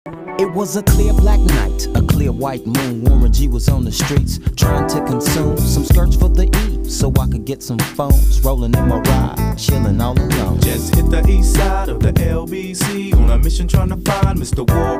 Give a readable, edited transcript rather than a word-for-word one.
It was a clear black night, a clear white moon. Warren G was on the streets trying to consume some skirts for the E, so I could get some phones. Rolling in my ride, chilling all alone. Just hit the east side of the LBC on a mission trying to find Mr. War